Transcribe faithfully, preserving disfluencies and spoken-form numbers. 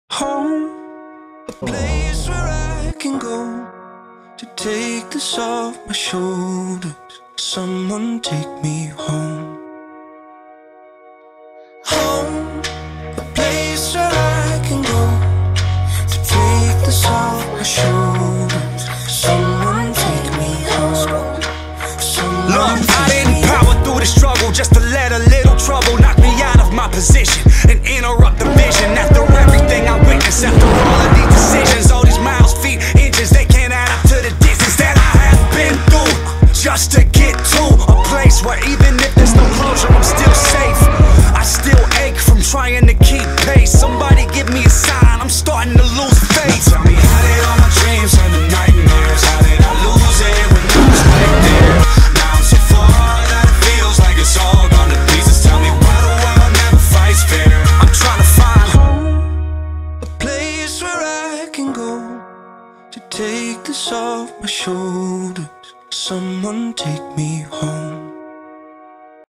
Home, a place where I can go to take this off my shoulders. Someone take me home. Home, a place where I can go to take this off my shoulders. Someone take me home. Someone Look, I take didn't me power through the struggle just to let a little trouble knock me out of my position and interrupt the vision. After everything I witnessed, after all of these decisions, all these miles, feet, inches, they can't add up to the distance that I have been through just to get to a place where even if there's no closure, I'm still safe. I still ache from trying to keep pace. Somebody give me a sign, I'm starting to lose faith. Tell me, how did all my dreams turn to nightmares? How did I lose it when I was right there? Now I'm so far that it feels like it's all gone to pieces. Tell me why the world never fights fair. I'm trying to find home, a place where I can go to take this off my shoulders. Someone take me home.